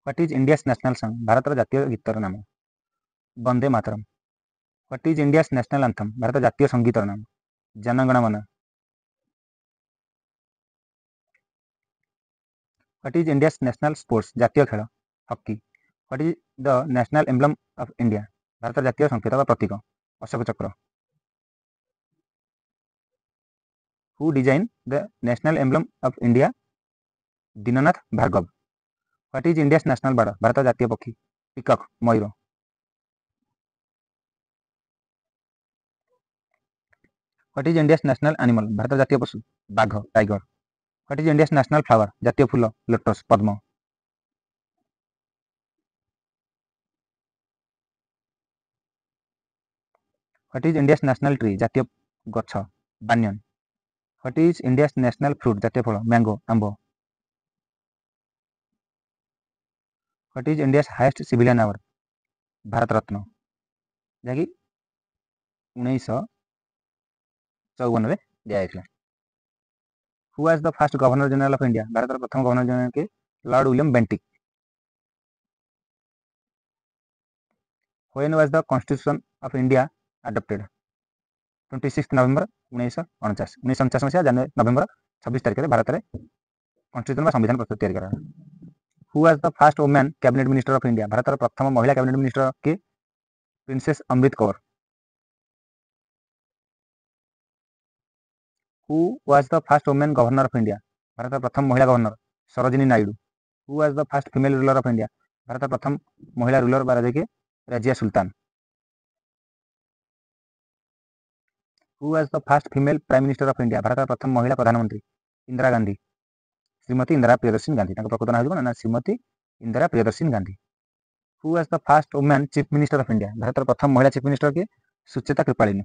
What is India's national song Bharat जातीय गीतर नाम Vande Mataram. What is India's national anthem Bharat जातीय संगीतर नाम Janagana Mana. What is India's national sports जातीय खेल hockey. What is the national emblem of India Bharat जातीय संकेत व प्रतीक Ashoka Chakra. Who design the national emblem of India Dinanath Bhargav. What is India's national bird Bharat जातीय पक्षी पिकॉक मयूर। What is India's national animal Bharat जातीय पशु बाघ tiger. What is India's national flower जातीय फूल लोटस पद्म। What is India's national tree जातीय गछ banyan. What is India's national fruit जातीय फल मैंगो आंब। What is India's highest civilian award Bharat Ratna जहाँकि 1954 में दिया गया। Who was the first governor general of India Bharat प्रथम गवर्नर जनरल के Lord William Bentinck. When was the constitution of India adopted 26 नवंबर 1949 मसीहा नवंबर 26 तारिख में भारत में कॉन्स्टिट्यूशन संविधान प्रस्तुत तैयारी करा। Who was the first women cabinet minister of India Bharat प्रथम महिला कैबिनेट मिनिस्टर के princess Amrit Kaur. Who was the first women governor of India Bharat प्रथम महिला governor Sarojini Naidu. Who was the first female ruler of India Bharat प्रथम महिला रूलर बाराजे के Razia Sultan. Who was the first female prime minister of India Bharat प्रथम महिला प्रधानमंत्री इंदिरा गांधी श्रीमती इंदिरा प्रियदर्शन गांधी प्रकृत नाम ना Shrimati Indira Priyadarshan Gandhi. Who was the first women chief minister of India Bharat प्रथम महिला चीफ मिनिस्टर के Sucheta Kripalani.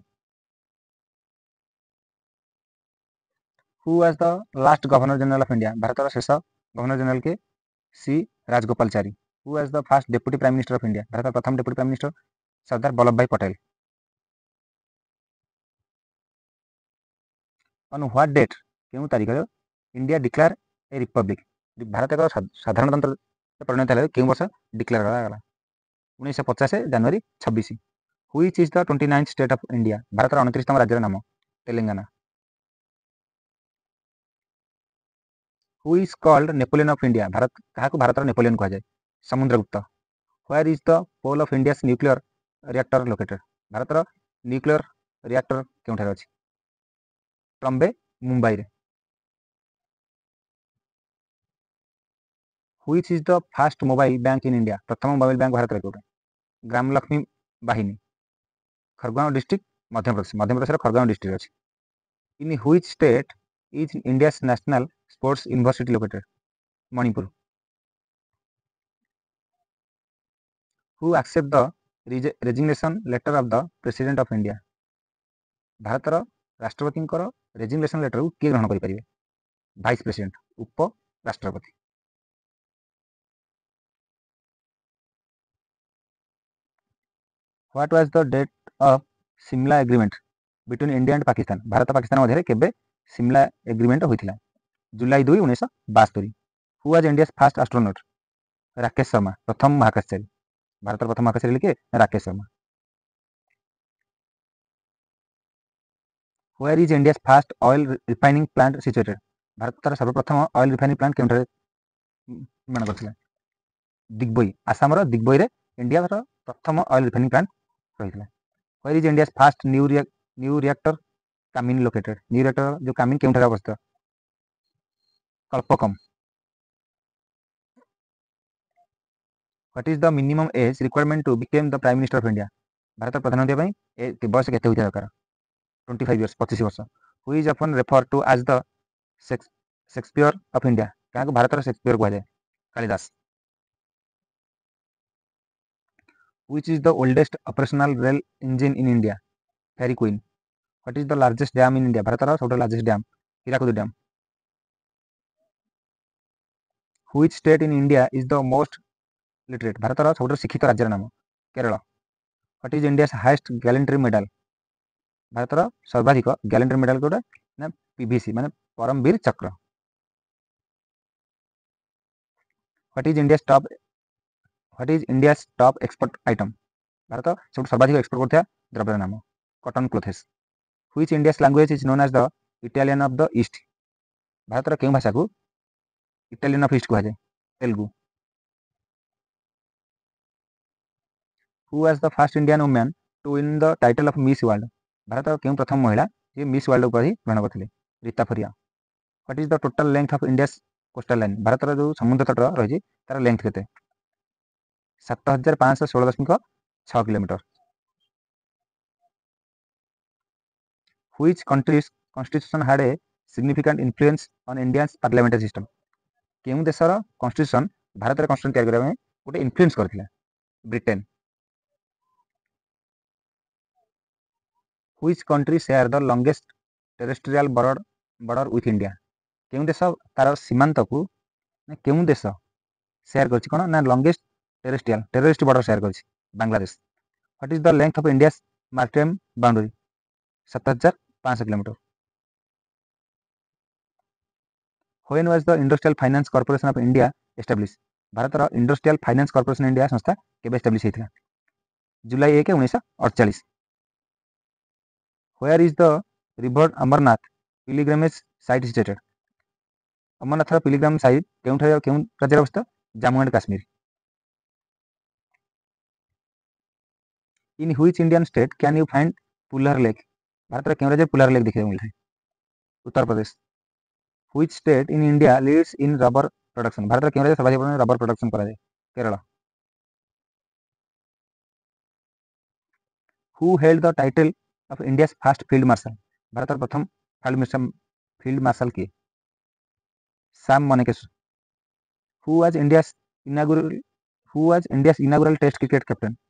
Who was the last governor general of India Bharat शेष गवर्नर जनरल के C Rajagopalachari. Who was the first deputy prime minister of India Bharat प्रथम deputy prime minister Sardar Vallabh Bhai Patel. On what date क्यों तारीख India declare a republic Bharat एक साधारणतंत्र परिणत है क्यों वर्ष डिक्लेयर करागला 1950 जनवरी 26। Which is the 29th state of India Bharat 29तम राज्यर नाम Telangana. Who is called Napoleon of India Bharat क्या भारत नेपोलियन कहुए Samudragupta. Where is the pole of India nuclear reactor located Bharat nuclear reactor क्यों अच्छी Trombay Mumbai. Which is the first mobile bank in India प्रथम mobile bank Bharat में Gram Lakshmi Bahini Khargone district Madhya Pradesh Khargone district अच्छी। In which state is India national sports university located Manipur. Who accept the resignation letter of the president of India Bharat राष्ट्रपति resignation letter को किए ग्रहण करें vice president उप राष्ट्रपति। What was the date of Simla agreement between India and Pakistan Bharat Pakistan मध्य केबे Simla agreement होता जुलाई 2 1972। Who was India first astronaut Rakesh Sharma प्रथम महाकाशचारी भारत प्रथम महाकाशचारी लिखे Rakesh Sharma. Where is India first oil refining plant situated Bharat सर्वप्रथम ऑयल रिफाइनिंग प्लांट क्यों निर्माण कर दिग्बई आसाम दिग्बई रे इंडिया प्रथम ऑयल रिफाइनिंग प्लांट रही। Where is India first new reactor Kamini located new reactor जो कामिन क्यों अवस्थित Kalpakkam. What is the minimum age requirement to become the prime minister of India Bharat प्रधानमंत्री बयस के दरकार 25 इयर्स 25 वर्ष। Who is often refer to as the Shakespeare of India क्या Bharat Shakespeare कहुए Kalidas. Which is the oldest operational rail engine in India Fairy Queen। What is the largest dam in India Bharat सब largest dam Hirakud dam. Which state in India is the most literate Bharat सब शिक्षित राज्यर नाम Kerala. What is India's highest gallantry medal Bharat सर्वाधिक gallantry medal Kota ना PVC माने परमवीर चक्र। What is India's top what is India top export item Bharat सब सर्वाधिक एक्सपोर्ट करता द्रव्यर नाम cotton clothes which India's language is known as the Italian of the east Bharat केउं भाषा को इटालियन ऑफ ईस्ट कहुए Telugu who was the first Indian women to win the title of miss world Bharat केउं प्रथम महिला जे मिस वर्ल्ड उपाधि ग्रहण करथिले Reita Faria what is the total length of India coastal line Bharat जो समुद्र तट रही तार लेंथ केते 7516.6 kilometre which countries constitution had a significant influence on Indians parliamentary system केउं देशर कॉन्स्टिट्यूशन भारत रे कॉन्स्टिट्यूशन तैयार करबा गोटे इन्फ्लुएंस करथिला Britain which country share the longest terrestrial border with India केउं देश तार सीमांत को केउं देश शेयर करछि कोन ना लॉन्गेस्ट टेरेस्ट्रियल बॉर्डर शेयर करछि Bangladesh what is the length of India maritime boundary 7500 kilometre when was the industrial finance corporation of India establish Bharat रो इंडस्ट्रियल फाइनेंस कॉर्पोरेशन इंडिया संस्था केबे एस्टैब्लिश हेतिला जुलाई 1 1948 where is the river Amarnath pilgrimage site situated Amarnath pilgrim site केउं राज्य अवस्थित Jammu and Kashmir in which Indian state can you find Wular lake Bharat केउं राज्य पुलर लेक देखिବାକୁ मिलଥାଏ उत्तर Pradesh which state in India leads in rubber production Bharat केउं राज्य सर्वाधिक परिमाण रबर प्रोडक्शन करा जाय Kerala who held the title of India first field marshal Bharat प्रथम फील्ड मार्शल किए Sam Manekshaw who was India inaugural test cricket captain